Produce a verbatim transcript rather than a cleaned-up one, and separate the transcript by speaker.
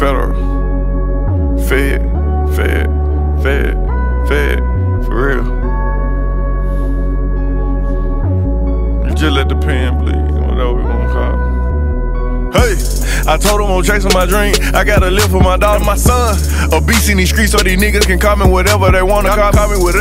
Speaker 1: federal. Fed, fed, fed, fed, for real. You just let the pen bleed, whatever we wanna call it. Hey, I told him I'm chasing my dream. I gotta live for my daughter, my son. A beast in these streets so these niggas can call me whatever they wanna call me. Whatever.